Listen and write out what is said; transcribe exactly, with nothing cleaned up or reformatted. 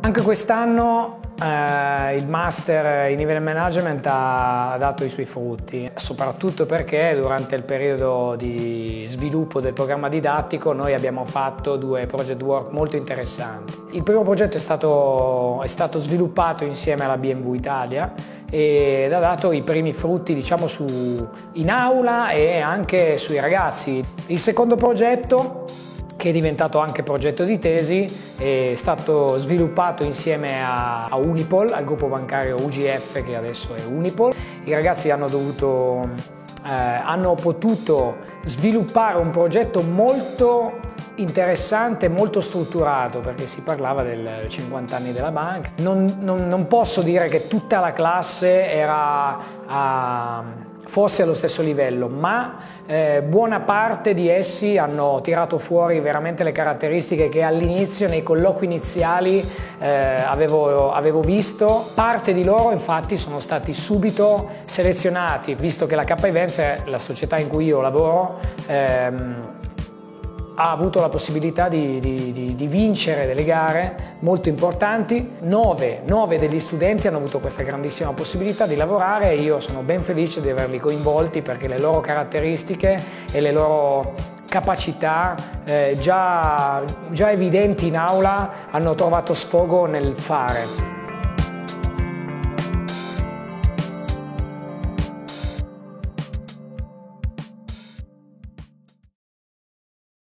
Anche quest'anno eh, il Master in Event Management ha dato i suoi frutti, soprattutto perché durante il periodo di sviluppo del programma didattico noi abbiamo fatto due project work molto interessanti. Il primo progetto è stato, è stato sviluppato insieme alla B M W Italia ed ha dato i primi frutti, diciamo, su, in aula e anche sui ragazzi. Il secondo progetto, che è diventato anche progetto di tesi, è stato sviluppato insieme a, a Unipol, al gruppo bancario U G F che adesso è Unipol. I ragazzi hanno dovuto, eh, hanno potuto sviluppare un progetto molto interessante, molto strutturato, perché si parlava del cinquanta anni della banca. Non, non, non posso dire che tutta la classe era a, fosse allo stesso livello, ma eh, buona parte di essi hanno tirato fuori veramente le caratteristiche che all'inizio, nei colloqui iniziali, eh, avevo, avevo visto. Parte di loro infatti sono stati subito selezionati, visto che la K Events, la società in cui io lavoro, ehm, ha avuto la possibilità di, di, di, di vincere delle gare molto importanti. Nove, nove degli studenti hanno avuto questa grandissima possibilità di lavorare e io sono ben felice di averli coinvolti, perché le loro caratteristiche e le loro capacità eh, già, già evidenti in aula hanno trovato sfogo nel fare.